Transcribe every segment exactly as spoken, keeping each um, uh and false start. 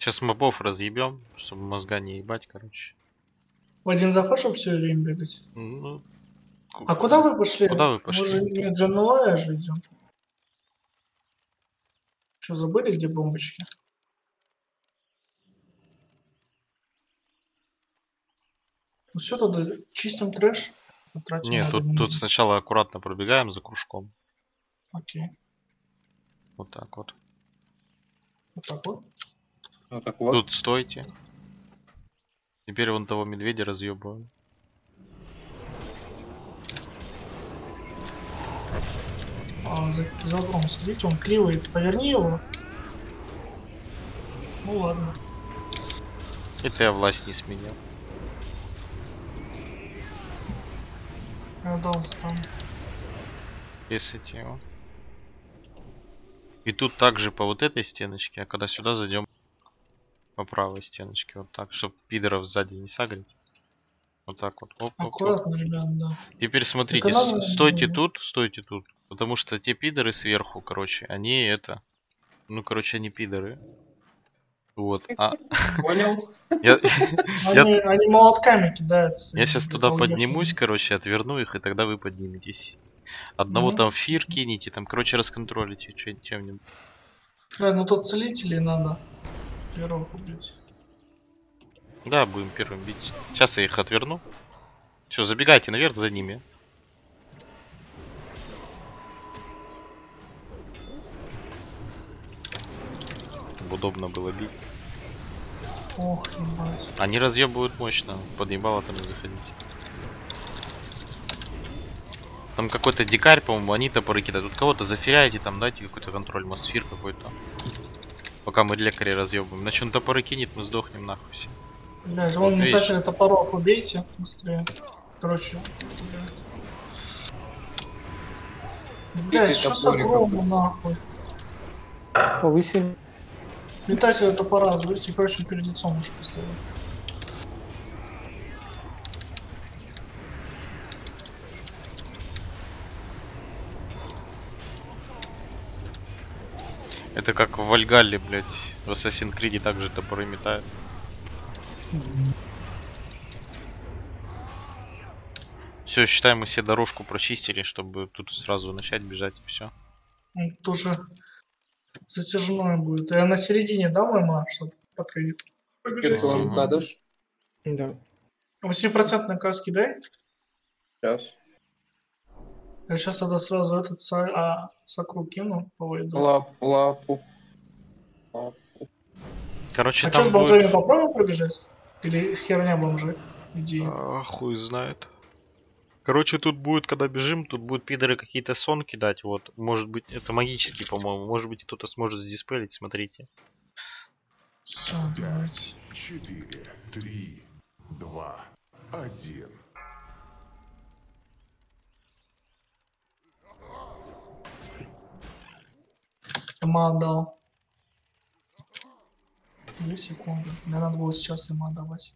Сейчас мобов разъебем, чтобы мозга не ебать, короче. В один заход, чтобы все время бегать? Ну, а куда вы пошли? Куда вы пошли? Мы же не Джануая же идем. Что, забыли, где бомбочки? Ну все, тогда чистим трэш. Нет, тут, тут сначала аккуратно пробегаем за кружком. Окей. Вот так вот. Вот так вот? Вот так вот. Тут стойте. Теперь вон того медведя разъебываем. А, за, за углом, смотрите, он кливает. Поверни его. Ну ладно. Это я власть не сменил. Я дал стан. Писайте его. И тут также по вот этой стеночке, а когда сюда зайдем по правой стеночке, вот так, чтобы пидоров сзади не сагрить. Вот так вот. Оп, оп, Аккуратно, оп. ребят, да. Теперь смотрите, надо... стойте тут, стойте тут. Потому что те пидоры сверху, короче, они это... Ну, короче, они пидоры. Вот. А... Понял. Я... Они, они молотками кидаются. Я сейчас туда поднимусь, короче, отверну их, и тогда вы подниметесь. Одного Ну, там фир кинете, там, короче, расконтролите чем-нибудь. Да, ну тут целителей надо первых убить. Да, будем первым бить. Сейчас я их отверну. Все, забегайте наверх за ними. Чтобы удобно было бить. Ох, ебать. Они разъебывают мощно. Подъебало там не заходите. Там какой-то дикарь, по-моему, они топоры кидают. Тут кого-то зафиряете, там дайте какой-то контроль, мосфир какой-то. Пока мы лекаря разъебываем. Иначе он топоры кинет, мы сдохнем нахуй все. Блять, вон Вот метателя топоров убейте быстрее. Короче. Блять, что с огромным нахуй? Повысили. Метателя топора, заберите, короче, перед лицом уж поставил. Это как в Вальгалле, блять. В Assassin's Creed также топоры метают. Все, считаем, мы все дорожку прочистили, чтобы тут сразу начать бежать и все. Тоже затяжной будет. Я на середине, да, мама, чтобы покрыть? Побежать. Кадыш? Да. восемь процентов каски дай. Сейчас. Я сейчас тогда сразу этот са а, сакру кину по войду. Лап, лапу. Лапу. Короче, а там что с будет... бомжами попробуем пробежать? Или херня бомжи? Иди. А, хуй знает. Короче, тут будет, когда бежим, тут будут пидоры какие-то сон кидать, вот. Может быть, это магический, по-моему. Может быть, кто-то сможет сдиспелить, смотрите. Все, давайте. четыре, три, два, один. Ма отдал. Две секунды. Мне надо было сейчас ему отдавать.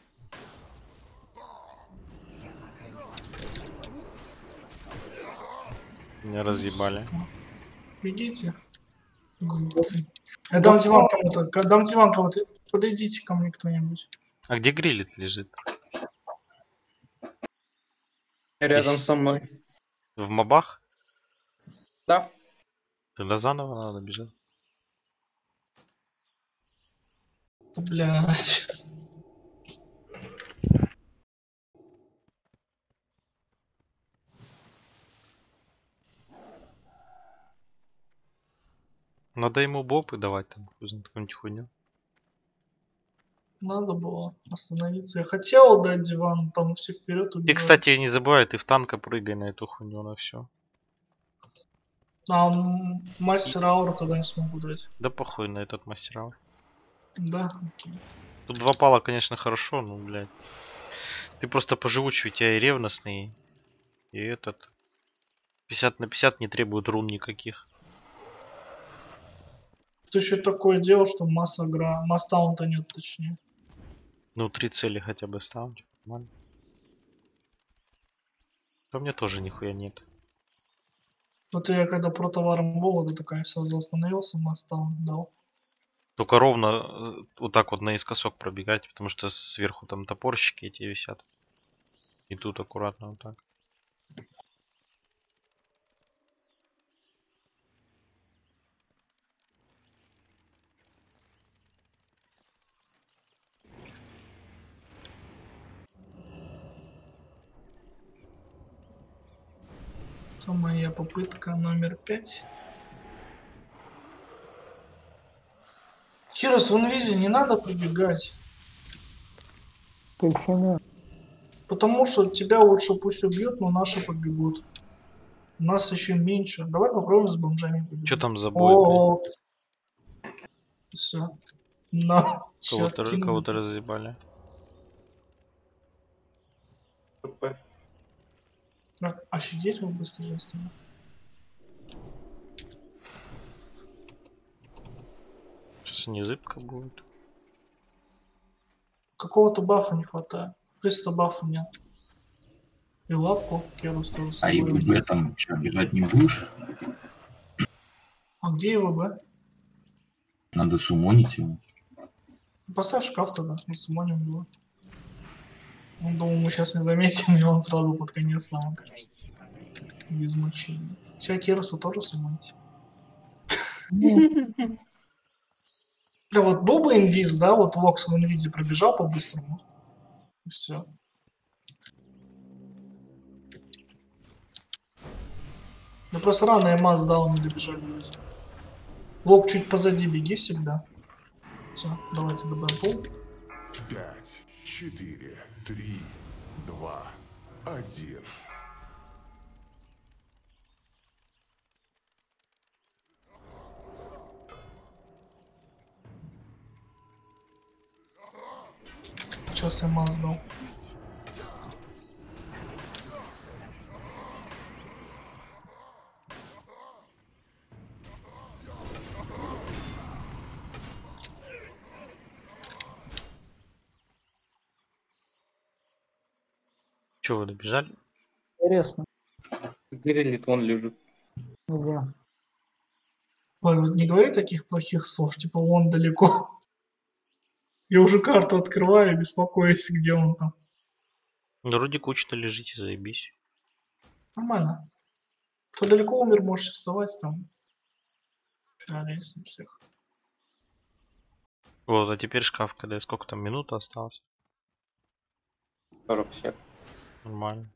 Меня разъебали. Бегите. Глупцы. Я дам диван кому-то. Дам диван кому-то. Подойдите ко мне кто-нибудь. А где грилит лежит? Рядом Из- со мной. В мобах? Да. Тогда заново надо бежать. Блять. Надо ему бопы давать там, хуй знает, какую-нибудь хуйню. Надо было остановиться. Я хотел дать диван, там все вперед Ты, убивают. кстати, не забывай, ты в танка прыгай на эту хуйню, на все. А м, мастер аура тогда не смогу дать. Да похуй на этот мастера. Да, окей. Тут два пала, конечно, хорошо, но, блядь. Ты просто поживучий, у тебя и ревностный, и этот. пятьдесят на пятьдесят не требует рун никаких. Ты еще такое дело, что масса гра... Масс-таунта нет, точнее. Ну, три цели хотя бы ставьте. Нормально. Да мне тоже нихуя нет. Вот я когда про товаром был, ты такая сразу остановился, масс-таунт дал. Только ровно э, вот так вот наискосок пробегать, потому что сверху там топорщики эти висят. И тут аккуратно вот так. Это моя попытка номер пять. Кирос, в инвизе не надо пробегать. Почему? Потому что тебя лучше пусть убьют, но наши побегут. У нас еще меньше. Давай попробуем с бомжами побегать. Что там за бой, блядь? О, все. На, ща Кого-то ра- откинули. кого-то разъебали. ПП. А, Офигеть, вы быстро стали. Сейчас незыбка будет. Какого-то бафа не хватает. Просто бафа нет. И лапку Керус тоже с А и собой. в этом что, бежать не будешь? А где его, б? Надо сумонить его. Поставь шкаф тогда, мы сумоним его. Он думал, мы сейчас не заметим, и он сразу под конец нам кажется. Без мучения. Сейчас Керусу тоже сумонить. Да вот был бы инвиз, да, вот Локс в инвизе пробежал по-быстрому. И все. Ну просто рано МАЗ дал, не добежали люди. Лок чуть позади беги всегда. Все, давайте добавим пол. Пять, четыре, три, два, один. Сейчас я МАЗ дал. Че, вы добежали? Интересно. Грилит, вон лежит. Где? Ой, вот не говори таких плохих слов, типа он далеко. Я уже карту открываю, беспокоюсь, где он там. Ну, вроде кучно лежите, заебись. Нормально. Кто далеко умер, можешь вставать там. Жалеюсь на всех. Вот, а теперь шкаф, когда сколько там минут осталось? сорок сек. Нормально.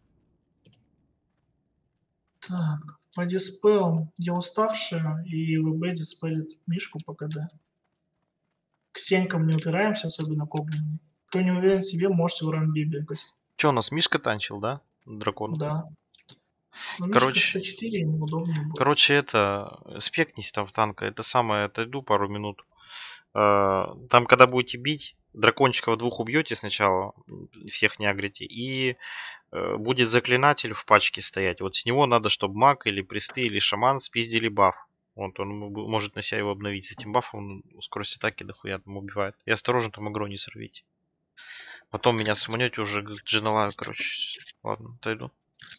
Так, по диспелу я уставшая, и ВБ диспелит Мишку по КД. К сенькам не упираемся, особенно к огненным. Кто не уверен в себе, можете в рамби бегать. Че, у нас Мишка танчил, да? Дракон. Да. Но Мишка Короче- сто четыре, ему удобнее будет. Короче, это, спекнись там в танка, это самое, отойду пару минут. Э, Там, когда будете бить, дракончиков двух убьете сначала, всех не агрите, и э, будет заклинатель в пачке стоять. Вот с него надо, чтобы маг или присты или шаман спиздили баф. Вот он м- может на себя его обновить. С этим бафом он скорость атаки дохуя там убивает. И осторожно, там агро не сорвите. Потом меня суманете уже к Дженалаю, короче. Ладно, отойду.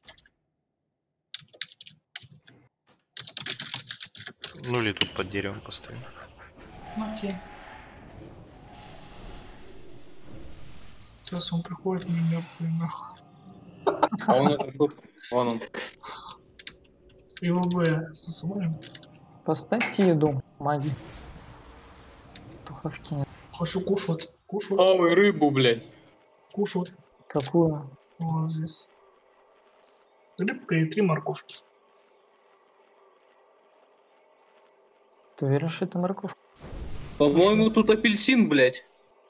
Ну или тут под деревом постою. Ну, окей. Сейчас он приходит, мне мертвый нахуй. А он уже тут. Вон он. И ВБ сосумаем. Поставьте еду, маги. Туховки нет. Хочу кушать. Кушать. Ой, рыбу, блядь. Кушать. Какую? Вот здесь. Рыбка и три морковки. Ты уверен, что это морковка? По-моему, тут апельсин, блядь.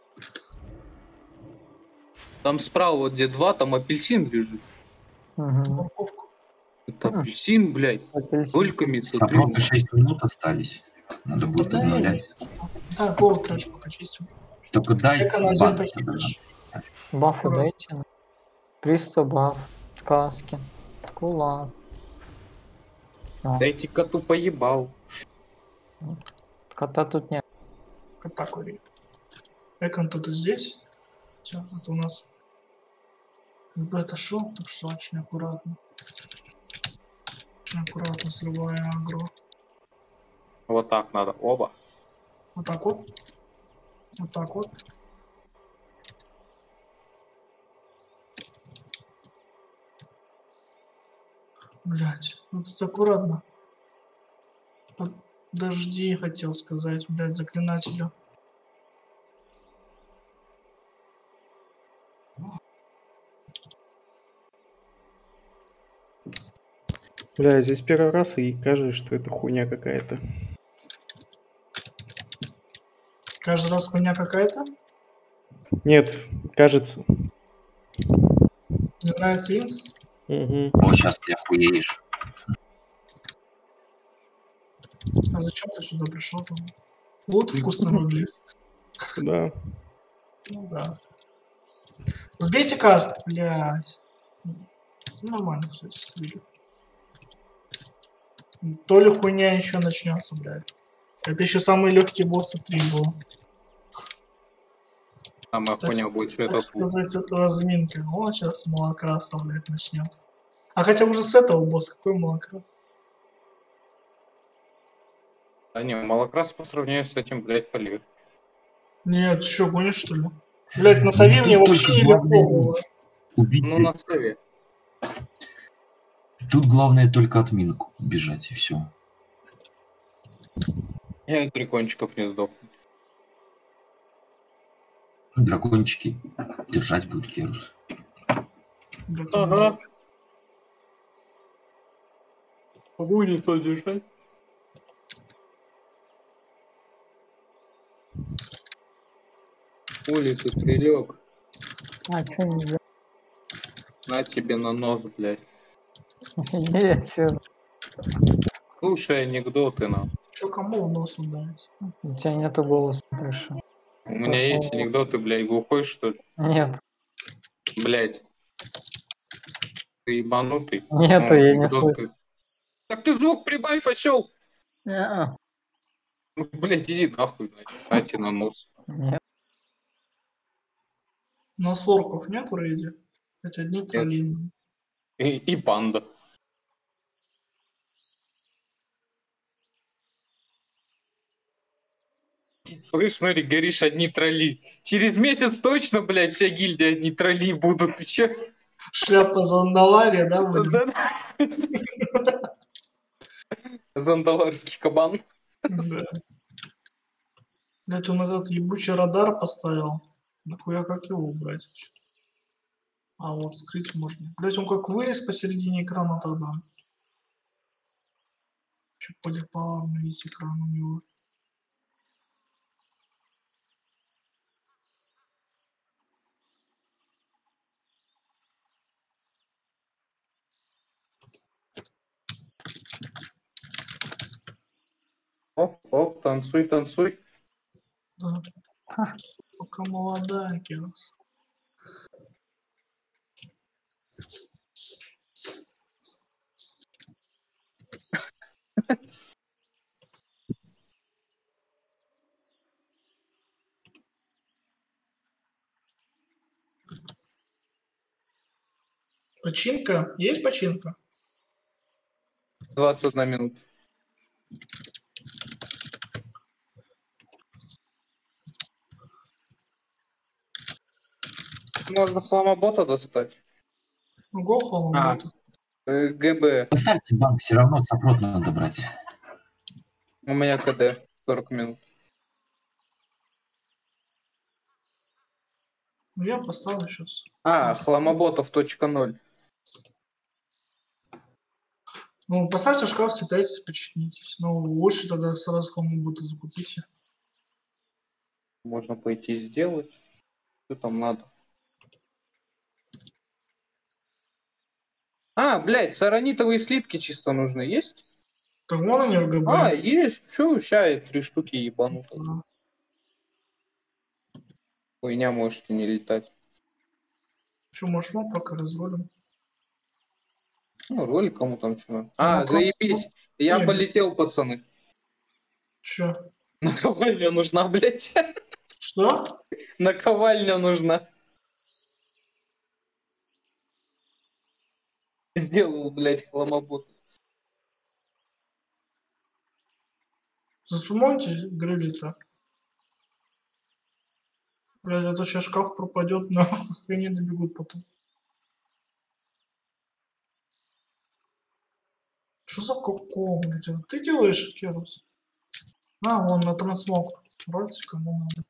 Там справа, вот где два, там апельсин лежит. Угу. Морковку. Это апельсин, блядь. Апельсин. Тольками, Со смотри. фронта шесть минут остались. Надо будет Да, обновлять. Да, голд трэш пока чистим. Только дай Как она один бан. похитишь. Бафы Ура. дайте. Присто баф. Каски. Кулак. Дайте коту поебал. Кота тут нет. Вот так вот. Экон тут и здесь. Все, это у нас ВБ отошел, так что очень аккуратно. Очень аккуратно срывая агро. Вот так надо. Оба. Вот так вот. Вот так вот. Блять, ну тут аккуратно. Подожди, хотел сказать, блять, заклинателю. Бля, здесь первый раз и кажется, что это хуйня какая-то. Каждый раз хуйня какая-то. Нет, кажется. Не нравится инст? Угу. Вот сейчас ты охуеешь. А зачем ты сюда пришел? Там? Лут вкусно выглядит. Да. Ну да. Сбейте каст, блядь. Нормально, кстати. То ли хуйня еще начнется, блядь. Это еще самый легкий босс три был. Самая Так, хуйня больше так это путь. сказать, разминка. О, сейчас молокраса, блядь, начнется. А хотя уже с этого босса какой молокрас? Да не, молокрас по сравнению с этим, блядь, полегче. Нет, что, гонишь, что ли? Блядь, на Сове Тут мне только вообще главное легко было. Убить. Ну, на сове. Тут главное только от минок бежать и все. Я от дракончиков не сдох. Дракончики держать будут Керус. Ага. Будет что держать. Хули ты, стрелек. А, чё нельзя? На тебе на нос, блядь. Иди отсюда. Слушай анекдоты, на. Че, кому в нос ударить? У тебя нету голоса, так что. У меня есть анекдоты, блядь, глухой, что ли? Нет, Блядь. Ты ебанутый? нету, Ну, я не анекдоты. слышу. Так ты звук прибавь, осел! Не-а. Ну, блядь, иди нахуй, блядь. Дайте на нос. Нет. У нас орков нет в рейде? Хотя одни тролли. И, и панда. Слышь, Нори, говоришь, одни тролли. Через месяц точно, блядь, вся гильдия одни тролли будут. Ты чё? Шляпа Зандалария, да, будет? Да. Зандаларский кабан. Да. Блять, он этот ебучий радар поставил. Нахуя как его убрать? А вот скрыть можно. Блять, он как вылез посередине экрана тогда. Че полипал на весь экран у него. Оп, оп, танцуй, танцуй. Да. Пока молодая, Керас. Починка? Есть починка? двадцать одна минута. Можно хламобота достать. Ну, Гохол, А, вот. э, ГБ. Поставьте банк, все равно сопрот надо брать. У меня КД. сорок минут. Ну, я поставлю сейчас. А, хламоботов точка ноль. Ну, поставьте шкаф, слетайтесь, починитесь. Ну, лучше тогда сразу хламобота закупите. Можно пойти сделать. Что там надо? А, блядь, саранитовые слитки чисто нужны. Есть? Так вон они в ГБ. А, есть. Все, ща три штуки ебануто. Да. Хуйня, можете не летать. Че, может, мы пока разрулим? Ну, ролик кому там что. Ну, А, вопрос- заебись. Я Нет, полетел, пацаны. Че? Наковальня нужна, блядь. Что? Наковальня нужна. Сделал, блядь, хламобот. Засумоньте грыли-то. Блядь, а то сейчас шкаф пропадет, но они добегут потом. Что за коко, блядь? Это ты делаешь, Керус? На, вон на трансмог. Рольцы кому надо.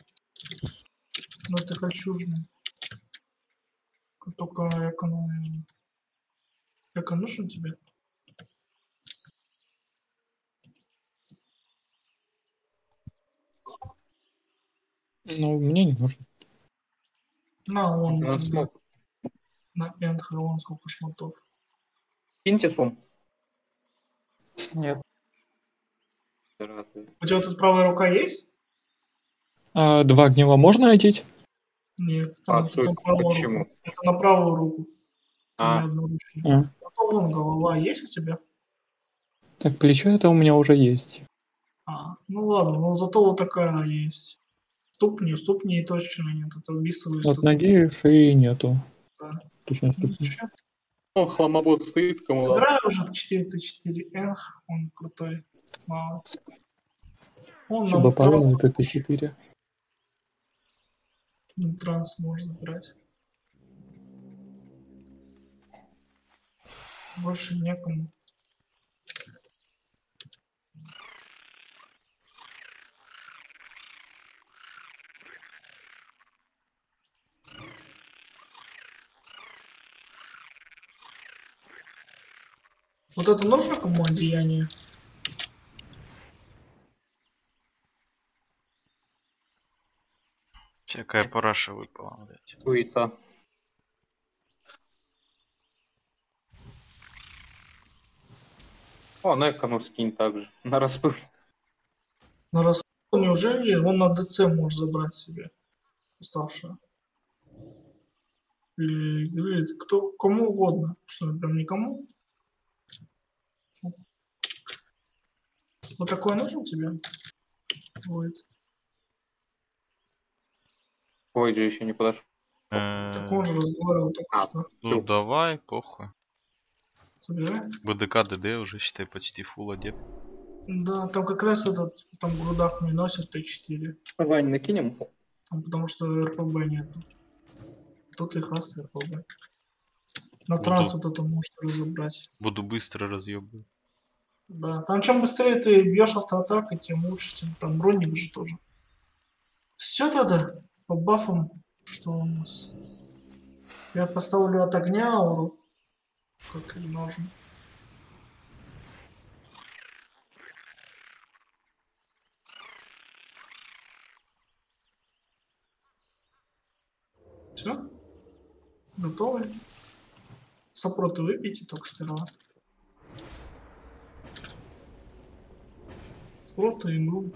Ну это кольчужный. Только эко, эко нужен тебе? Ну, мне не нужно. На, вон На тогда. смог. На энх, вон сколько шмотов. Киньте сум. Нет. У тебя тут правая рука есть? А, два гнила можно одеть? Нет, А, там, там правая почему? рука. Это на правую руку. Там А. не одноручная. А. А то вон голова есть у тебя? Так, плечо это у меня уже есть. А, ну ладно, но зато вот такая есть. Ступни, ступни точно нет, это бисовые Вот ступни. ноги, шеи нету. Да. Точно Ну, ступни. чё? О, хламобот стоит, кому надо. Играю уже в четыре тэ четыре энх, он крутой. Мало. Он Чтобы нам пароль транс, это четыре. транс можно брать. Больше некому. Вот это нужно кому одеяние? Всякая параша выпала, блядь. Суета. О, на экону скинь также. На распыл. На рассол неужели он на ДЦ может забрать себе уставшего? Или, или кто, кому угодно. Что, прям никому? Вот такой нужен тебе? Будет. Ой, же еще не подошел. Так Э, он же разговаривал только А. что. Ну давай, похуй. Собирай. БДК ДД уже, считай, почти фул одет. Да, там как раз этот, там в грудах не носят тэ четыре. Вань, накинем? Там, потому что РПБ нету. Тут и хаст РПБ. На Буду. транс вот это можешь разобрать. Буду быстро разъебывать. Да, там чем быстрее ты бьешь автоатакой, тем лучше, тем там броник же тоже. Все тогда по бафам, что у нас. Я поставлю от огня ауру, как и нужно. Все? Готовы? Сопроты выпейте только сперва. Спроты и мру.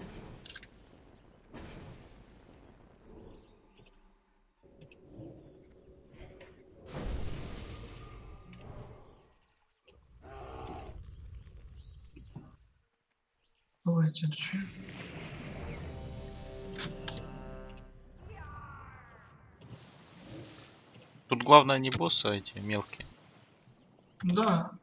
Давайте начнем. Тут главное не боссы, а эти мелкие. Да.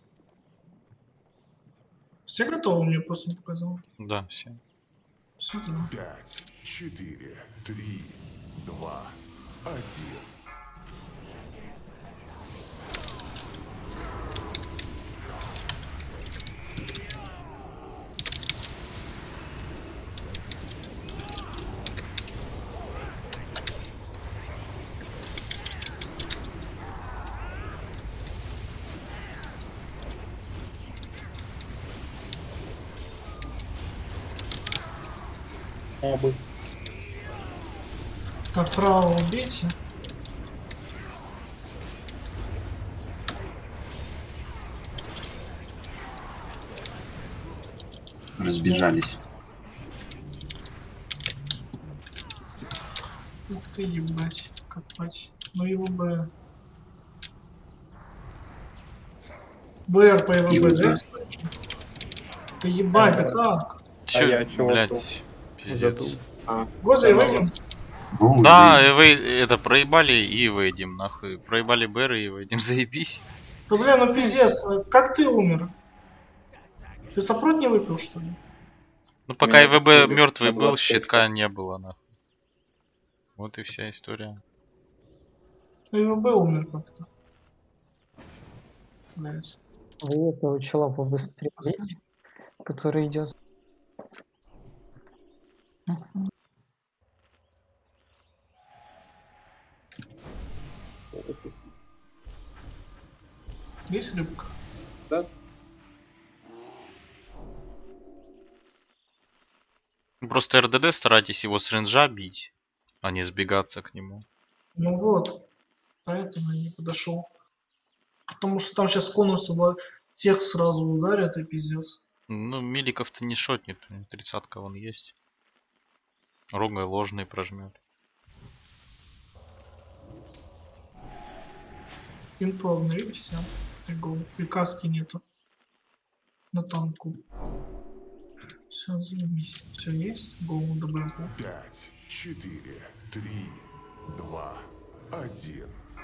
Все готовы? Мне просто не показал. Да, все. Все тогда. Пять, четыре, три, два, один. Мобы. Так, право убейте. Разбежались. Ух ты, ебать, копать. Ну его бы... БР по И ЕВБ, вот да? так. Ты ебать, да как? Чё, я чего блядь, пиздец. Гоза, Да, выйдем. Гоу, Да, заебись. и вы это проебали и выйдем, нахуй. Проебали Бэры и выйдем, заебись. Да бля, ну пиздец, как ты умер? Ты сопрот не выпил, что ли? Ну пока Меня ИВБ отпустили мертвый на был, двадцать пять. щитка не было, нахуй. Вот и вся история. Ну, ИВБ умер как-то. Блядь. Вы этого чела побыстрее бейте, который идет. Есть рыбка? Да? Просто РДД старайтесь его с ренджа бить, а не сбегаться к нему. Ну вот. Поэтому я не подошел. Потому что там сейчас конусы во- всех сразу ударят и пиздец. Ну, миликов-то не шотнет, у него тридцатка вон есть. Рогой ложный прожмет. Инпробный и все. И гол. И каски нету. На танку. Все, заебись. Все есть. Гол на ДБ. Пять, четыре, три, два, один.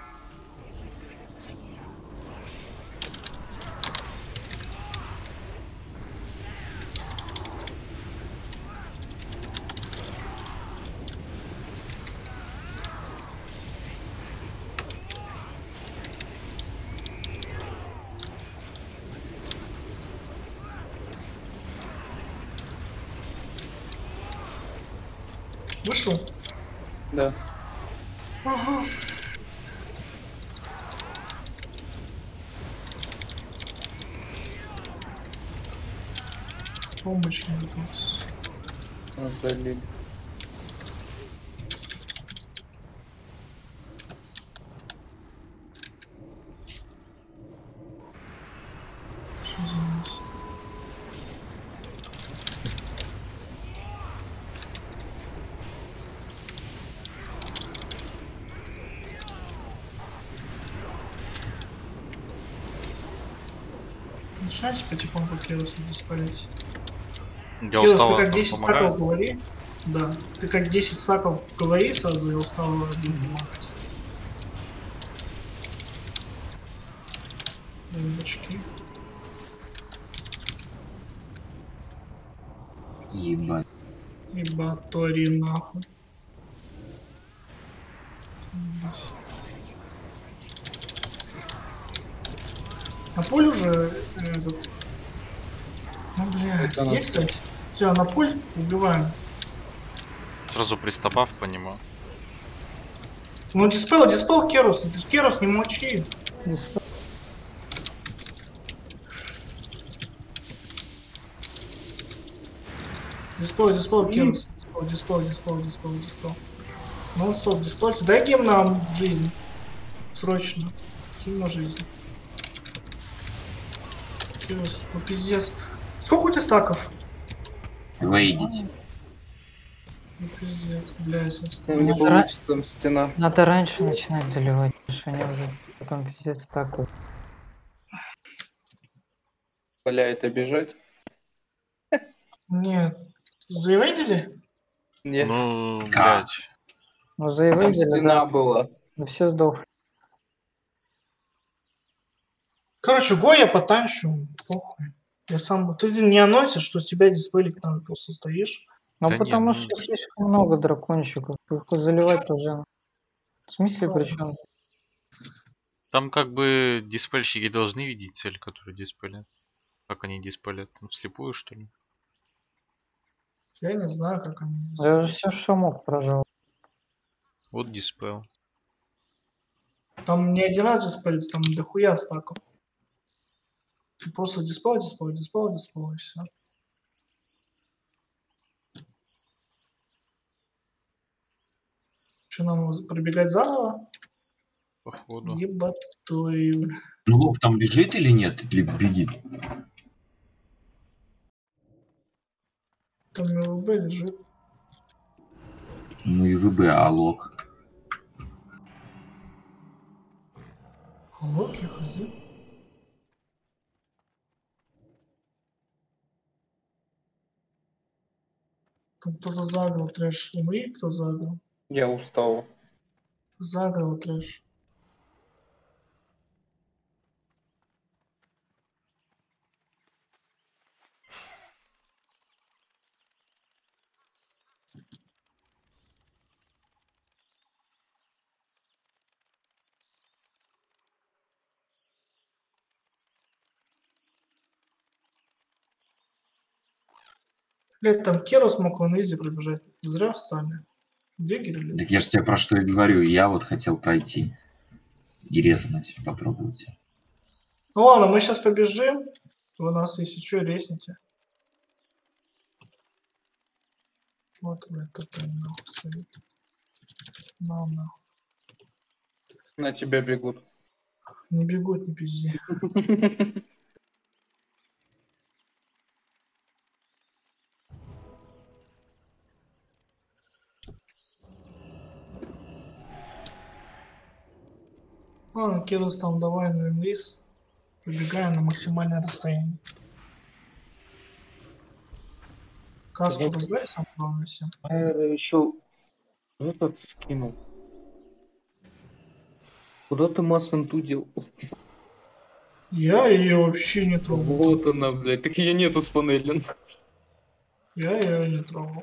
Вышел? Да. Ага. Помощь не готовится. Вот забили. Что за мисс? Начинайте потихоньку Керуса диспалить. Я Керус, устал, ты как десять помогает. стаков говори. Да. Ты как десять стаков говори сразу, я устал один помогать. Рыбочки. Ебать. И батори нахуй. Блядь. На поле уже э, этот... Ну, блядь, Это есть, кстати? Все, на поле убиваем. Сразу приступав по нему. Ну, диспел, диспел Керус. Ты Керус не мочи. Диспел, диспел, Керус. Диспел, диспел, диспел, диспел, диспел. Ну, стоп, диспельте. Дай гем нам жизнь. Срочно. Гем на жизнь. Керус, ну пиздец. Сколько у тебя стаков? Выйдите. Ну, пиздец, блядь, Ну, осталось. не Надо получится там стена. Надо раньше начинать заливать, потому что они уже потом пиздец так. Бля, это бежать? Нет. Заевейдили? Нет. Ну, Как? блядь. Ну Там заявили, стена да, была. мы все сдохли. Короче, го я потанчу. Похуй. Я сам... Ты не анонсишь, что тебя диспелить надо, просто стоишь. Ну Да не, потому ну, что слишком много дракончиков, их заливать уже. В смысле причем? Там как бы диспельщики должны видеть цель, которую диспелят. Как они диспелят? Ну, вслепую, что ли? Я не знаю, как они Я диспелят. же все, что мог, прожал. Вот диспел. Там не один раз диспелить, там дохуя стаков. Ты просто диспел, диспел, диспел, диспел, и все. Что нам его пробегать заново? Походу. Ебатой. Ну, лоб там бежит или нет? Или бегит? Там МВБ лежит. Ну и ВБ, а лог. Локи, хз. Там кто-то загрел трэш. Умри, кто загрел. Я устал. Загрел трэш. Блядь, там Керу смог он изи пробежать. Зря встали. Где Гирли? Так я же тебе про что и говорю. Я вот хотел пройти и резнуть, попробовать. Ну ладно, мы сейчас побежим. Вы нас, если что, резните. Вот, блядь, такая нахуй стоит. На, на. На тебя бегут. Не бегут, не пизди. Ладно, Кирус там давай на инвиз. Побегаем на максимальное расстояние. Каску Блядь. раздай сам главное всем. Еще этот скинул. Куда ты массенту дел? Я ее вообще не трогал. Вот она, блядь. Так ее нету с панели. Я ее не трогал.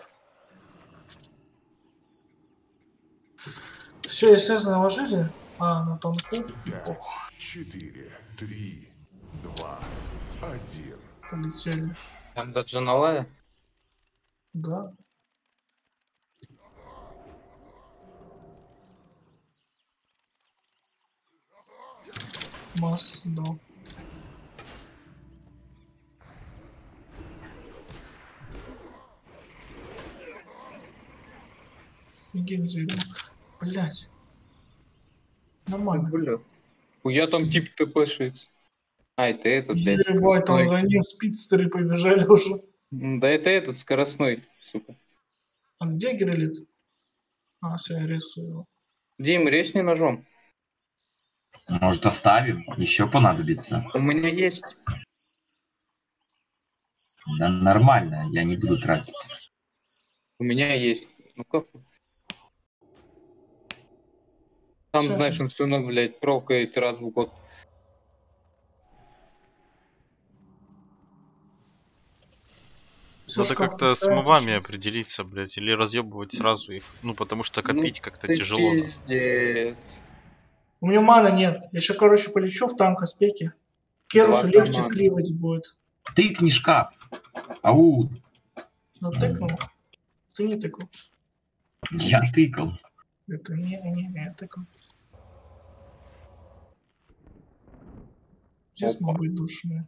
Все, естественно, наложили. А, на тонку. Пять, четыре, три, два, один. Полетели. Там до Джаналая. Да. Масс, да. Иди где Блять. Нормально. Бля. Я там тип ТП-шить. А, это этот, блядь, Ебать, там скоростной. за ним спидстеры побежали уже. М, Да это этот, скоростной, сука. А где Гирелит? А, все, я рисую его. Дим, резни ножом. Может, оставим? Еще понадобится. У меня есть. Да нормально, я не буду тратить. У меня есть. Ну как? Там, Всё, знаешь, щас. он все равно, блядь, прокает раз в год. Всё, Надо шкаф как-то с поставить мобами ещё. определиться, блядь, или разъебывать сразу их. Ну, потому что копить Ну, как-то ты тяжело. да. пиздец. У меня мана нет. Я еще, короче, полечу в танк аспеки. Керусу Два легче команды. кливать будет. Тыкни шкаф. Ау, Натыкнул. Ты не тыкал. я тыкал. Это не, не, не, я тыкал. Здесь Опа. могут быть душные.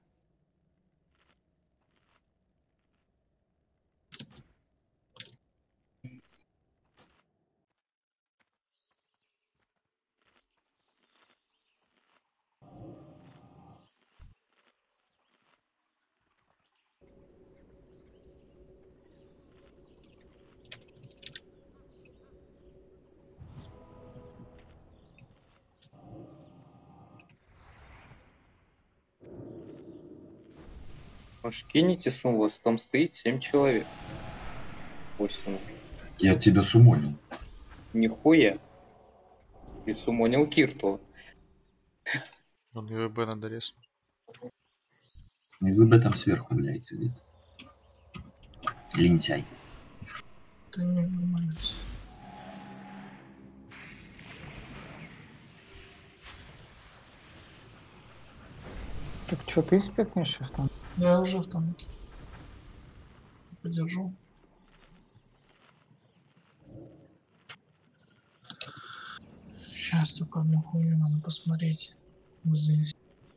Может, кинете сумму, у вас там стоит семь человек. восемь. Я тебя сумонил. Нихуя. И сумонил Киртла. Он ЮВБ надо резнуть. И вы об этом сверху, блядь, сидит. Лентяй. Это не нормально всё. Так что, ты спекнешь сейчас там? Я уже в танке. Подержу. Сейчас только одну хуйню надо посмотреть. Вот здесь.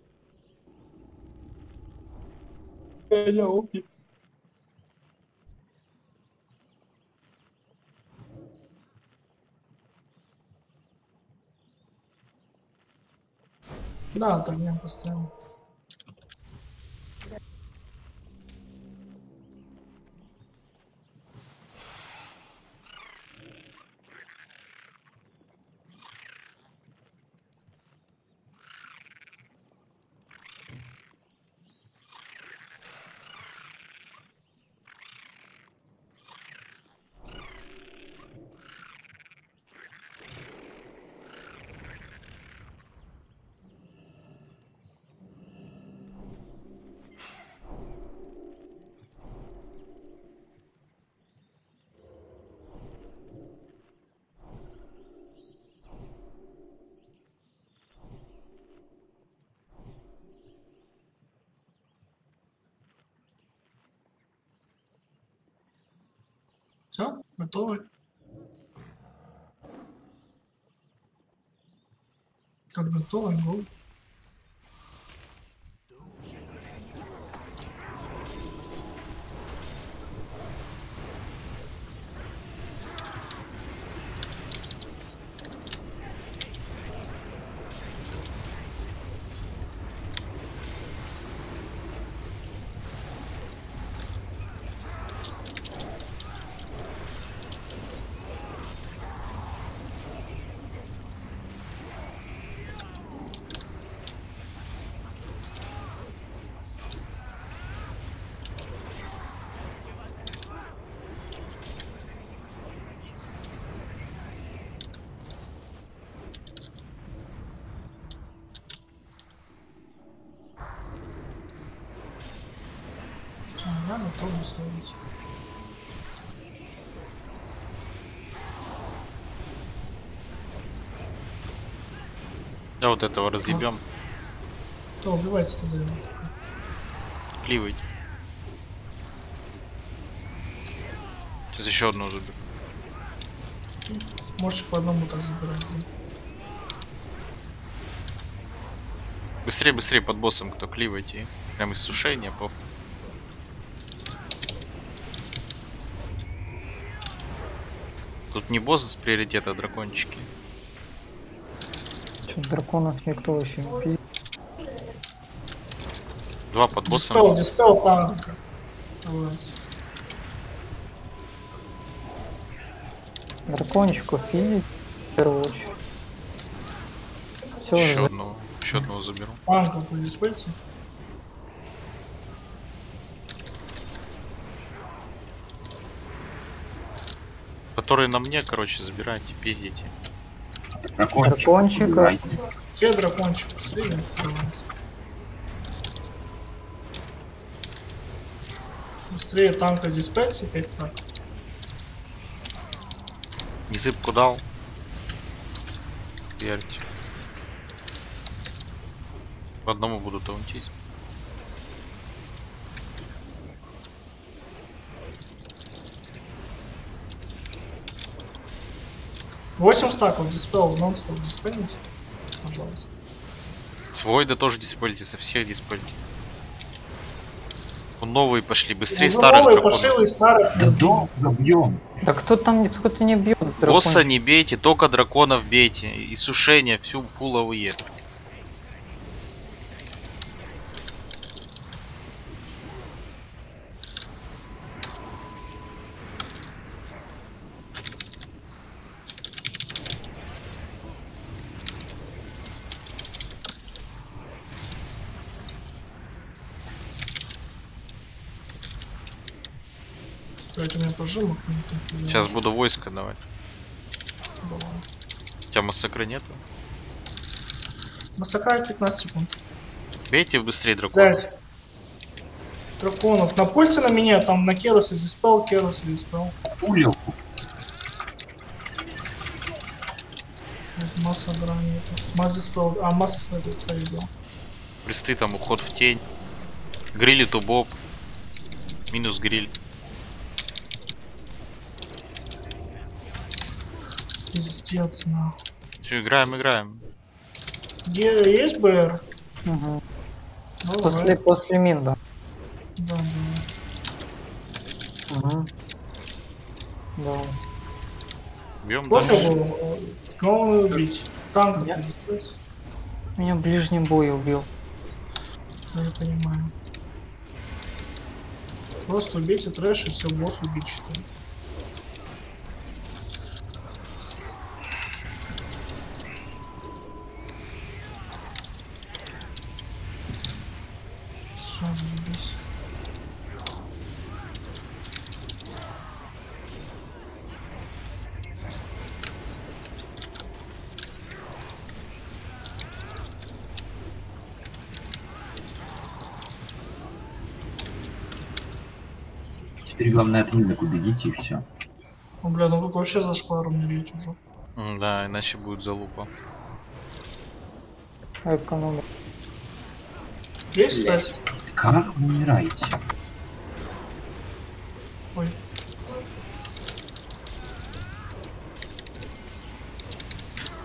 Да, так я поставил. Все, готовы? Как готовы, гол. Я готов условить. Да, вот этого разъебем. То убивайте тогда его. Кливайте. Сейчас еще одну заберу. Можешь по одному так забирать. Да? Быстрее, быстрее под боссом, кто кливайте. Прям из сушения, поп. Тут не босс с приоритета, а дракончики. Чё, драконов никто вообще не пи***. Два под боссом. Диспел, диспел танка. Давайте. Дракончиков пиздить в первую очередь. Все, Еще одного. Еще одного заберу. Танка по диспельте. Которые на мне, короче, забирайте, пиздите. Дракончик. Дракончика. убирайте. Все дракончик быстрее. Давайте. Быстрее танка диспельте, пять стак. Незыбку дал. Верьте. По одному буду таунтить. восемь стаков диспел, нон-стоп диспельните. Пожалуйста. Свой да тоже диспельте, со всех диспельте. Вон новые пошли, быстрее Уже старых новые драконов. пошли и старых. Да долго бьем. Да кто там, кто-то не бьет. Босса не бейте, только драконов бейте. И сушение, всю фул АОЕ. Давайте у меня пожимок. Сейчас буду войско давать. Давай. У тебя массакры нету? Массакра пятнадцать секунд. Бейте быстрее драконов. пять. Драконов. На пульте на меня, там на Керусе диспел, Керусе диспел. Пулил. Масса грани нету. Масс диспел. А, масса этот сойдет. Присты там уход в тень. Грили тубоп. Минус гриль. Пиздец, нахуй. Все, играем, играем. Где есть БР? Угу. Давай. После, после мин, да. Да, да. Угу. Да. Бьем дальше. Пофигу. Кого убить? Танк. Я- диспельс. Меня в ближнем бою убил. Я не понимаю. Просто убейте трэш и все, босс убить считается. Все, заебись. Теперь главное от рынок убегите и все. Ну, бля, ну тут вообще за шкваром умереть уже. М, Да, иначе будет залупа. Экономика. Есть, кстати? Как вы умираете? Ой.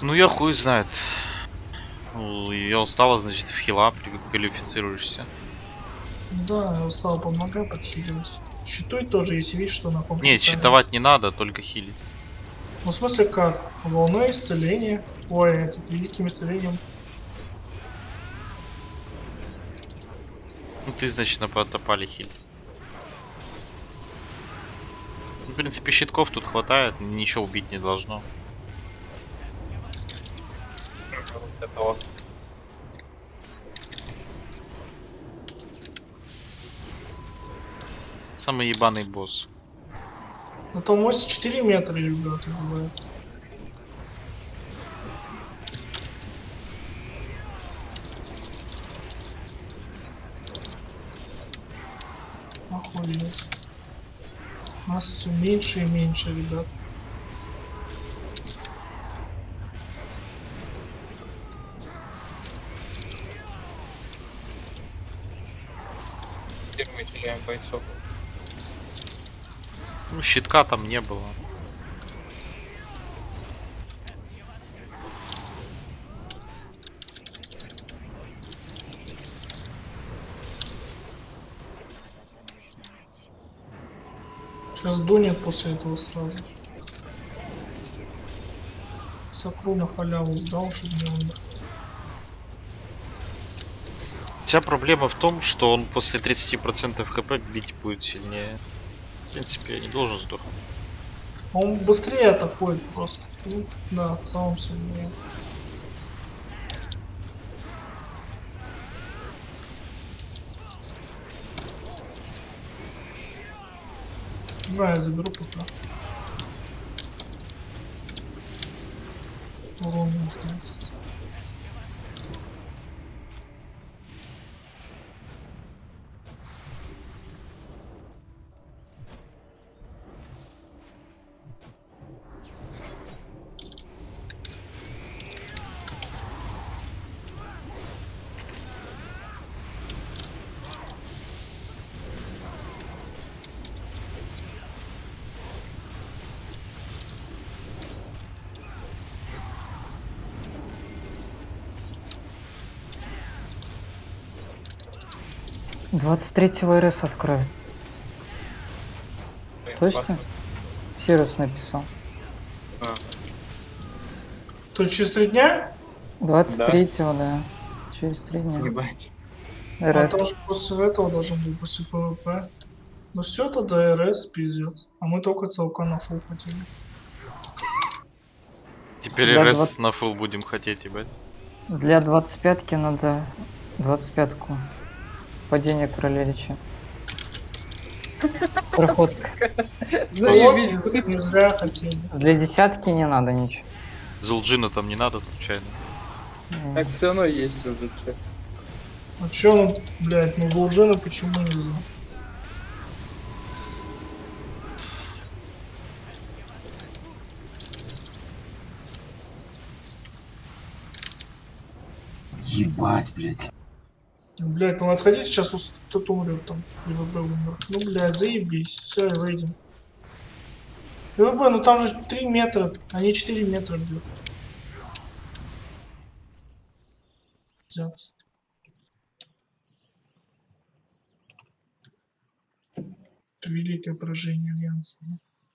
Ну я хуй знает. Ну, я устала, значит, в хила при- квалифицируешься. Да, я устал, помогай подхиливать. Щитуй тоже, если видишь, что на ком Нет, щита нет. щитовать не надо, только хилить. Ну, в смысле как? Волной исцеления. Ой, этот великим исцелением. Ну ты, значит, на потопали хиль. В принципе, щитков тут хватает, ничего убить не должно. Вот этого. Самый ебаный босс. Ну там восемьдесят четыре метра, ребята, бывает. Охуеть. Нас все меньше и меньше, ребят. Теперь мы теряем бойцов. Ну, щитка там не было. Сейчас дунет после этого сразу. Сокру на халяву сдал, чтобы не умер. Вся проблема в том, что он после тридцати процентов хп бить будет сильнее. В принципе, не должен сдохнуть. Он быстрее атакует просто. Ну, да, в целом сильнее. Да, я заберу пока. Урон тридцать. двадцать третьего РС откроют. Слышите? Сирус написал. А, То через три дня? двадцать третьего, да. Через три дня. ебать. А РС. там же после этого должен быть, после ПВП. Ну все, тогда РС, пиздец. А мы только целка на фул хотели. Теперь Для РС двадцать на фул будем хотеть, ебать. Для двадцать пятки надо двадцать пятку. Падение короля Лича. Проход. Заебись. Вот, не зря хотели. Для десятки не надо ничего. Зулджина там не надо случайно. М. Так все равно есть уже все. А чё, ну, блядь, ну Волжина почему нельзя? Ебать, блядь. Блядь, ну отходи сейчас, ус- кто-то умрет там. ВВБ умер. Ну, блядь, заебись. Все, выйдем. ВВБ, ну там же три метра, они четыре метра бьют. Пиздец. Великое поражение Альянса.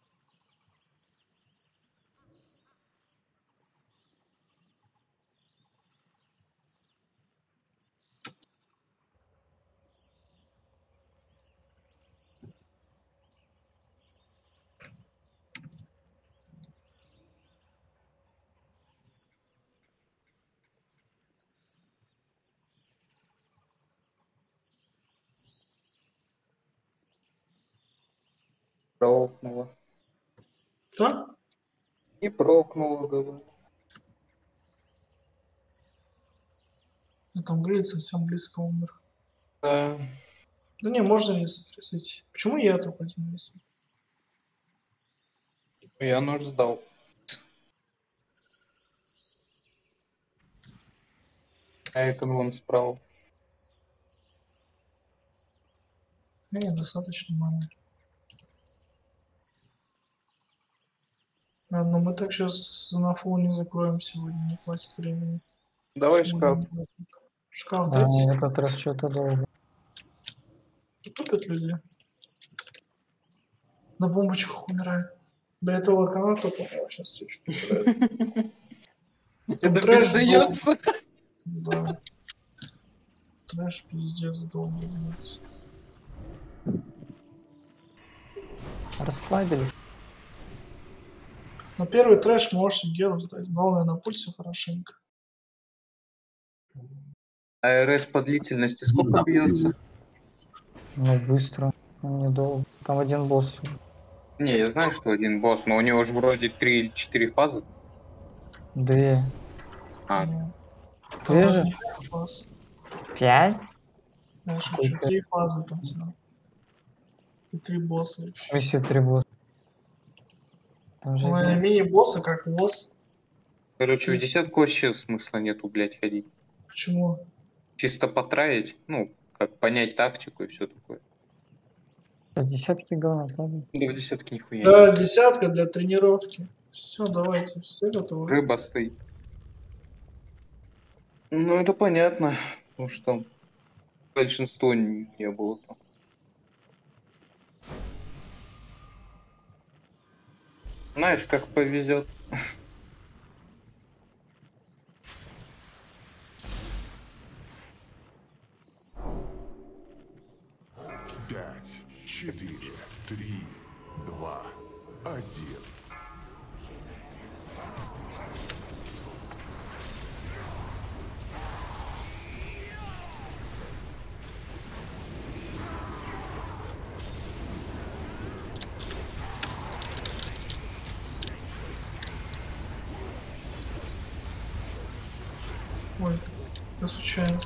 Прокнуло. Да? И прокнуло, говорю. Ну там Гриль совсем близко умер. Да. Да не, можно рисовать, рисовать. Почему я только один рисую? Я нож сдал. А это вон справа. Да нет, достаточно маны. А, ну мы так сейчас на фул не закроем сегодня, не хватит времени. Давай Смотрим. шкаф. Шкаф Да, дайте. этот раз что-то долго. Тупят люди. На бомбочках умирают. До этого канала только сейчас все что умирают. Там Это трэш передается. Да. Трэш пиздец долго длится. Расслабились. Но первый трэш можете геру сдать. Главное на пульсе хорошенько. А РС по длительности сколько Да, бьется? Ну, быстро. Недолго. Там один босс. Не, я знаю, что один босс, но у него же вроде три или четыре фазы. Две. А, Ну, Две Там же? возьми фаз. Пять? Я шучу, Сколько? три фазы там всего. И три босса В еще. смысле три босса? Там же Ну, один. мини-боссы как босс. короче, в десятку вообще смысла нету, блядь, ходить. Почему? Чисто потраить, ну, как понять тактику и все такое. С десятки говна, правда? Да в десятке нихуя Да, нет. десятка для тренировки. Все, давайте, все готовы. Рыба стоит. Ну, это понятно, потому что большинство не было там. Знаешь, как повезет. Пять, четыре, три, два, один. Ой, я случайно.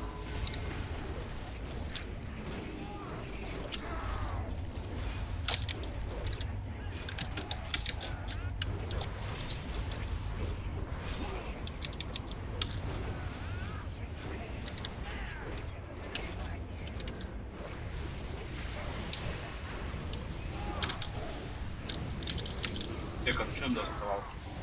Я как чем доставал?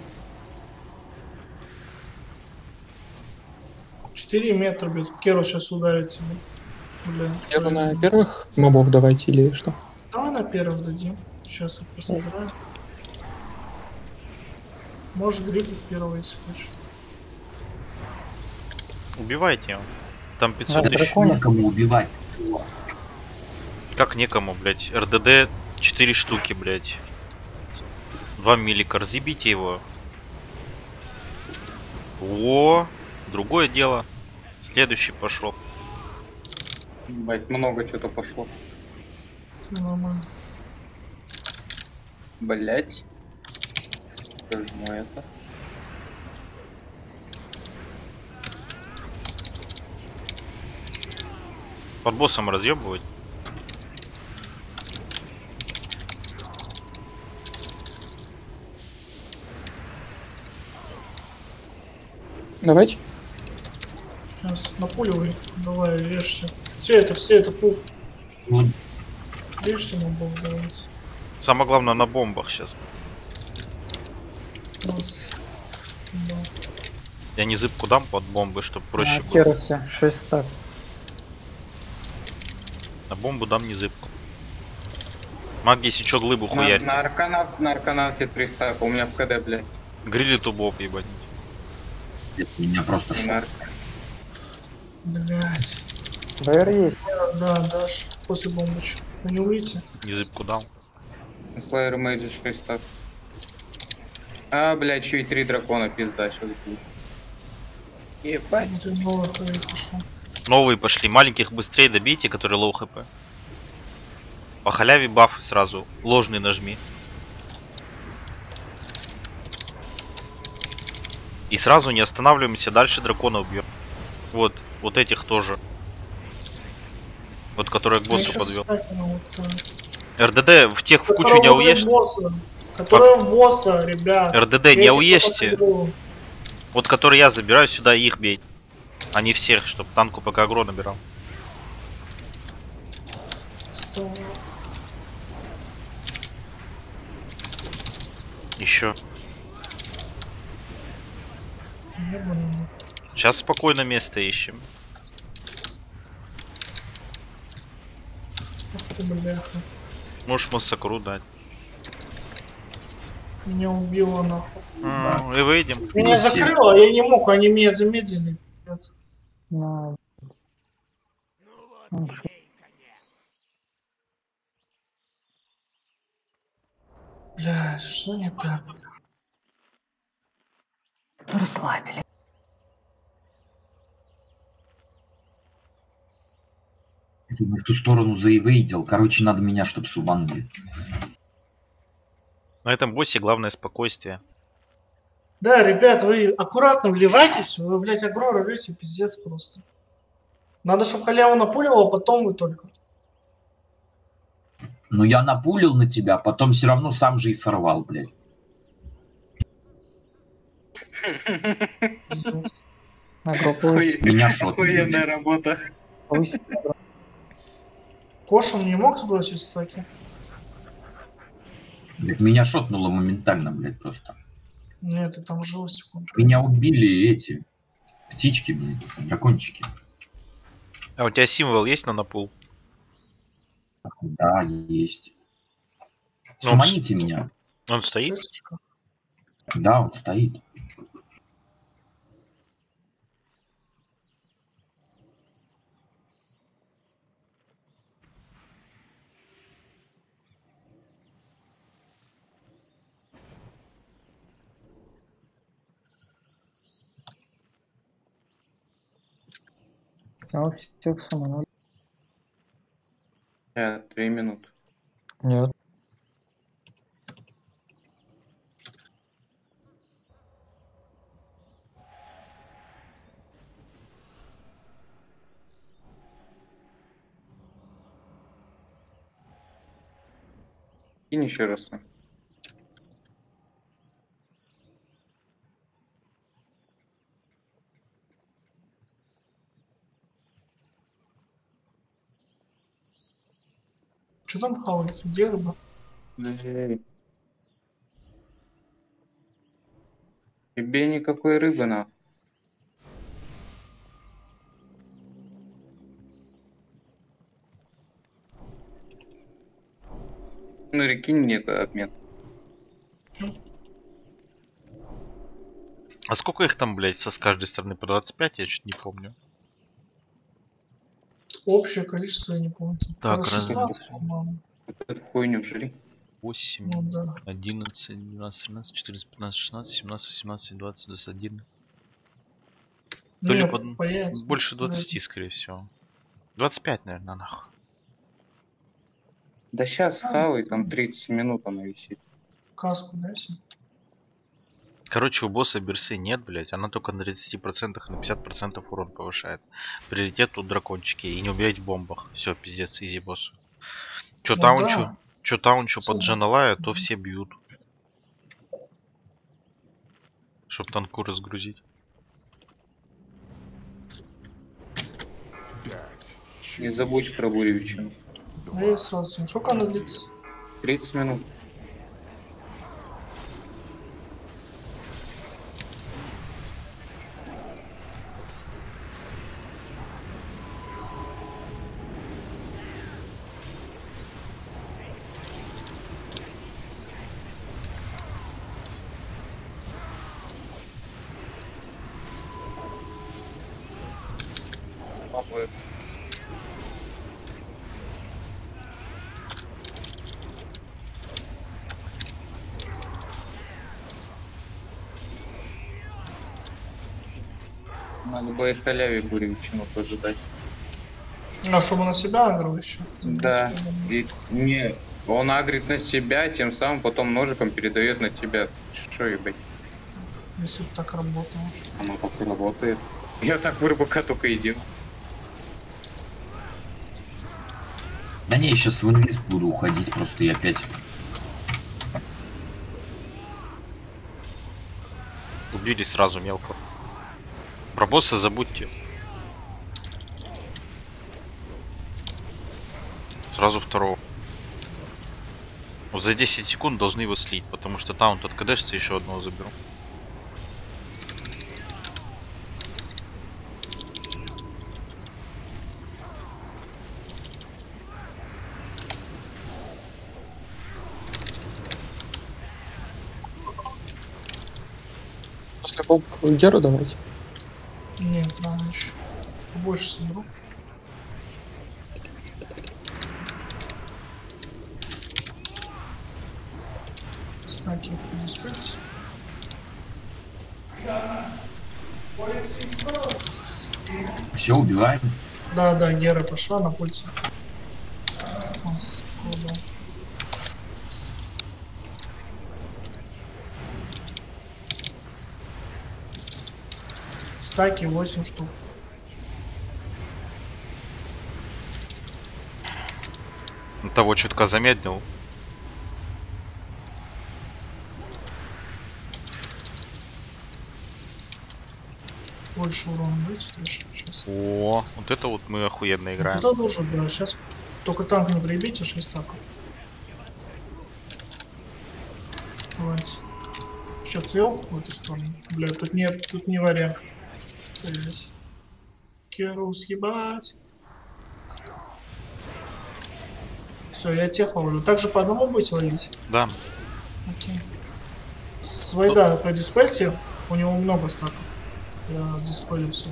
четыре метра, блядь. Керу сейчас ударит тебя. Бля. Первый на первых мобов давайте или что? Давай на первых дадим. Сейчас я просто играю. Можешь гриппить первого, если хочешь. Убивайте его. Там пятьсот Да, тысяч. дракон. Некому убивать. Как некому, блять. РДД четыре штуки, блять. два миллика. Разъебите его. О, другое дело. Следующий пошел. Бать, много что-то пошло. Нормально. Блять. Прожму это. Под боссом разъебывать. Давайте. Сейчас напуливай. Давай, режься. Все это, все это фу. Ну, Режьте мобов, давайте. Самое главное на бомбах сейчас. У нас... Да. Я не зыбку дам под бомбы, чтобы проще На было. Керусе шесть стак. На бомбу дам не зыбку. Маги, если чё, глыбу На, хуярь. на арканав, на арканавте триста, у меня в КД, блядь. Грили тубов, ебать. это у меня просто Не шок. на арк- Блять. БР есть. Да, дашь. После бомбочек. Вы не увидите? Не зыбку дал. Slayer Mage шесть так. А, блядь, еще и три дракона, пизда, сейчас будет. Ебать. Вот и новый хрень пошел. Новые пошли. Маленьких быстрее добейте, которые лоу хп. По халяве бафы сразу. Ложный нажми. И сразу не останавливаемся, дальше дракона убьем. Вот, вот этих тоже. Вот, которые к боссу подвел. РДД в тех в кучу не ауешьте. Которые в босса, ребят. РДД не Третий ауешьте. по игру. Вот, которые я забираю сюда, их бей. А не всех, чтобы танку пока агро набирал. Сто- Еще. Не было. Сейчас спокойно место ищем. Ах ты, бляха. Можешь массакру дать. Меня убило нахуй. А, и выйдем. Меня закрыло, я не мог, они меня замедлили. Пиздец. На. Ну, шо- Бля, что не так? Расслабили. Я в ту сторону заевейдил. Короче, надо меня, чтобы субанули. На этом боссе главное спокойствие. Да, ребят, вы аккуратно вливайтесь, вы, блядь, агро рвете, пиздец просто. Надо, чтобы халява напулила, а потом вы только. Ну я напулил на тебя, потом все равно сам же и сорвал, блядь. Пиздец. На группу повысь- Меня шот. Охуенная работа. повысь- Кош, он не мог сбросить стаки? Блядь, меня шотнуло моментально, блядь, просто. Нет, ты там жил секунду. Меня убили эти птички, блядь, дракончики. А у тебя символ есть на напул? Да, есть. Ну, он Суманите меня. Он стоит? Цветочка. Да, он стоит. Ну, всех самому. Э, Три минуты. Нет. Кинь еще раз. Что там хавается? Где рыба? Эй. Тебе никакой рыбы на. Ну, или кинь мне это обмен. А сколько их там, блядь, со с каждой стороны по двадцать пять? Я чуть не помню. Общее количество, я не помню. Так, Э, раз- шестнадцать, по-моему. Вот эту хуйню жри. восемь, Ну да. одиннадцать, двенадцать, тринадцать, четырнадцать, пятнадцать, шестнадцать, семнадцать, восемнадцать, двадцать, двадцать один. То ли Не, под- появится. Больше двадцати, скорее всего. двадцать пять, наверное, нахуй. Да сейчас хавай, там тридцать минут она висит. Каску, да, себе? Короче, у босса берсы нет, блядь. Она только на тридцати процентах, на пятьдесят процентов урон повышает. Приоритет тут дракончики. И не убивать в бомбах. Все, пиздец, изи боссу. Чё Ну таунчу, да. чё таунчу под Всё, да. Джаналая, то все бьют. Чтоб танку разгрузить. Пять, Не забудь про буревичину. Да я сразу съем. Сколько она длится? тридцать минут. Папа, надо бы и халяве буревичину пожидать. А, чтобы на себя аграл еще. Да. И не, он агрит на себя, тем самым потом ножиком передает на тебя. Что ебать? Если бы так работало. Оно так и работает. Я так в РБК только и делал. Да не, я сейчас в инвиз буду уходить, просто я опять... Убили сразу мелко. Про босса забудьте. Сразу второго. Вот за десять секунд должны его слить, потому что таунт откадешится, еще одного заберу. После бомб Геру давайте. Нет, рано еще. Побольше соберу. Стаки диспельс. Все, убиваем. Да, да, Гера пошла на пульсе. Он с- да. Стаки восемь штук. Того чутка замедлил. Больше урона будет сейчас. О, вот это вот мы охуенно играем. Это тоже, да, сейчас только танк не проебите, шесть стаков. Давайте. Что, цвел в эту сторону? Бля, тут нет, тут не варяг. Здесь. Керус, ебать. Все, я тех ловлю. Также по одному будете ловить? Да. Окей. С Вайда по диспельте, у него много стаков. Я диспелю все.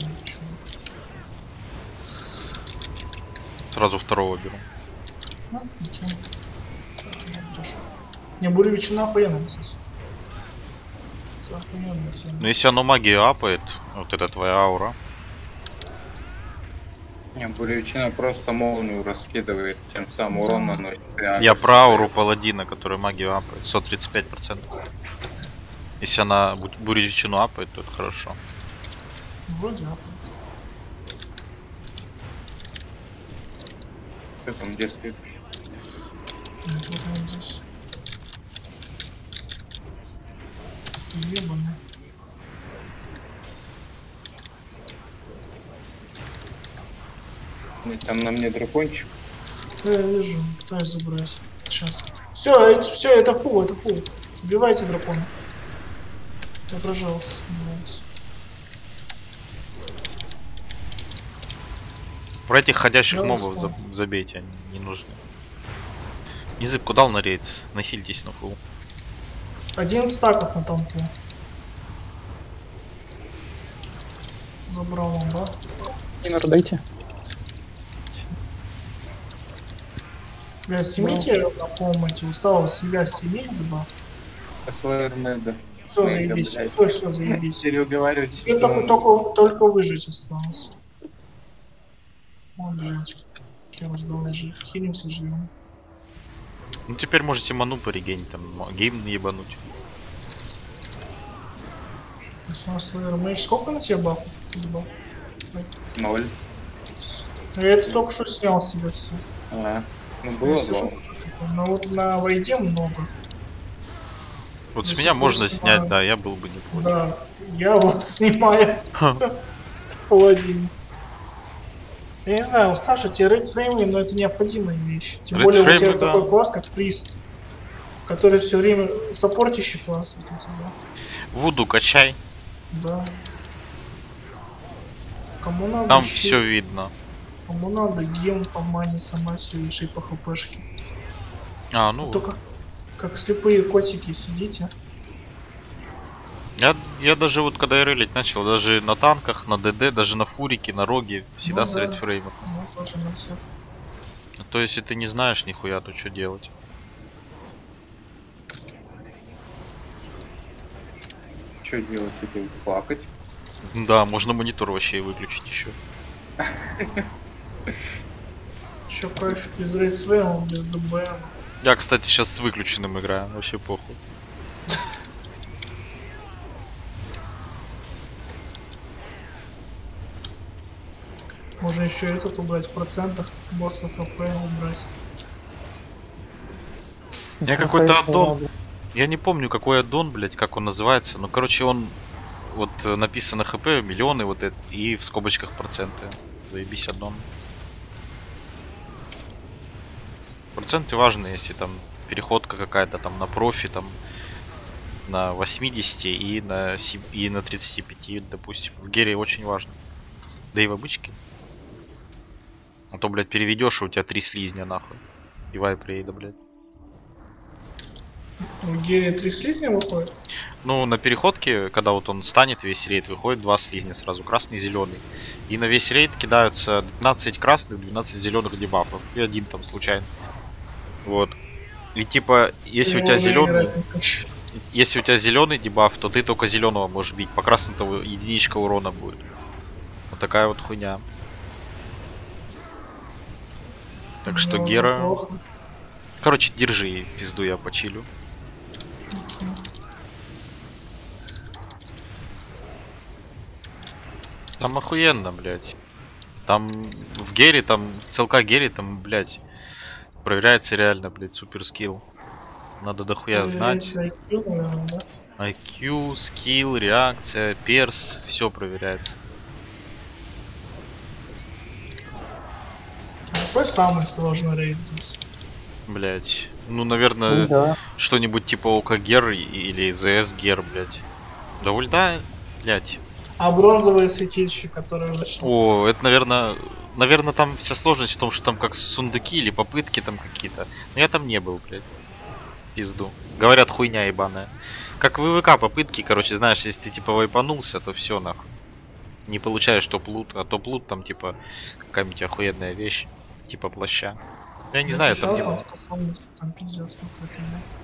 Сразу второго беру. Ну, окей. Так, ну, хорошо. Не, буревичина охуенно, кстати. Это охуенная тема. Но если оно магию апает, вот это твоя аура. Не, буревичина просто молнию раскидывает, тем самым урон наносит. реально. Я про ауру паладина, который магию апает. сто тридцать пять процентов. Если она бу- буревичину апает, то это хорошо. Вроде апает. Что там, где следующий? Нет, вот он здесь. Ебаный. Ну, там на мне дракончик. Да, я вижу, пытаюсь забрать. Сейчас. Все, все, это фул, это фул. Убивайте дракона. Да, пожалуйста, убивайте. Про этих ходящих Я мобов устал. за- забейте, они не нужны. Низыб куда на рейд? Нахильтесь на фул. одиннадцать стаков на танку. Забрал он, да? Инер дайте. Бля, снимите на полмате, устал себя семи, да? Слэйр Мэда. Все, заебись, все, все, заебись. Серега, говорю, И только, только, только выжить осталось. О, блядь. Керус, давай жив. Хилимся, живем. Ну теперь можете ману порегенить, там м- гейм ебануть. Мейдж, сколько на тебе бафов? Ебал. Ноль. Я это только что снял себе все. А, ну было два. Но вот на войде много. Вот с Если меня бы можно снимаю- снять, да, я был бы не против. Да, я вот снимаю. Ха. Паладин. Я не знаю, уставший тебе рейд фрейминг, но это необходимая вещь. Тем Рейд более у тебя фрейминг, да. такой класс, как Прист, который все время саппортящий класс у тебя. Вуду качай, Да. Кому надо там щит, все видно. кому надо гем по мане сама все реши по хпшке. А, ну Только как слепые котики сидите. я, я даже вот когда я релить начал, даже на танках, на ДД, даже на фурике, на роге, всегда Ну с да. рейдфреймом. Ну, тоже на всех. А то если ты не знаешь нихуя, то что делать? Что делать? Теперь плакать. Да, можно монитор вообще и выключить еще. Еще кайф без рейдсвейма, без ДБМ. Я, кстати, сейчас с выключенным играю, вообще похуй. Можно еще этот убрать в процентах, босса ХП убрать. Я какой-то аддон. Я не помню, какой аддон, блять, как он называется. Но, короче, он вот э, написано хп, миллионы, вот это, и в скобочках проценты. Заебись аддон. Проценты важны, если там переходка какая-то там на профи, там на восьмидесяти и на, си- и на тридцати пяти, допустим. В гере очень важно. Да и в обычке. А то, блядь, переведешь, и у тебя три слизня нахуй. И вайпрейда, блядь. В гере три слизня выходит? Ну, на переходке, когда вот он станет, весь рейд выходит два слизня сразу, красный и зеленый. И на весь рейд кидаются двенадцать красных, двенадцать зеленых дебафов. И один там случайно. Вот. И типа, если у тебя зеленый. Если у тебя зеленый дебаф, то ты только зеленого можешь бить. По красному единичка урона будет. Вот такая вот хуйня. Так что Ну, Гера. неплохо. Короче, держи пизду, я почилю. Там охуенно, блядь. Там в Гере, там в целка Гере, там, блядь, проверяется реально, блядь, супер скилл. Надо дохуя знать. Проверяется ай кью, наверное, да? ай кью, скилл, реакция, перс, все проверяется. Какой самый сложный рейд здесь? Блять. Ну, Ну наверное, да. что-нибудь типа ОК Гер и- или ЗС Гер, блять. Да ульда, блять. А бронзовые святилища, которые вышли? О, это, наверное, наверное, там вся сложность в том, что там как сундуки или попытки там какие-то. Но я там не был, блядь. Пизду. Говорят, хуйня ебаная. Как в ВВК попытки, короче, знаешь, если ты типа вайпанулся, то все нахуй. Не получаешь топ-лут, а топ-лут там типа какая-нибудь охуенная вещь, типа плаща. Я не знаю, там не там было. способность, там пиздец какой-то,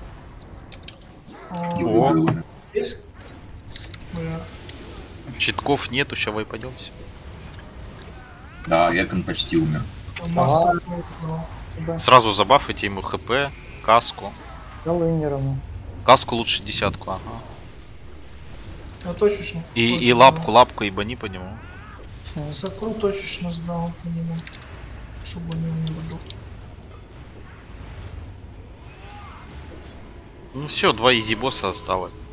да. И О, О. выигрываю. есть? Бля. Читков нету, ща вайпанемся. Да, Экон почти умер. Там масса этого. Да. Сразу забафайте ему хп, каску. Галынером. Каску лучше десятку, ага. Я точечно. И, и лапку, лапку ебани по нему. Сакру точечно сдал по нему. Чтобы он его не добил. Ну все, два изи босса осталось.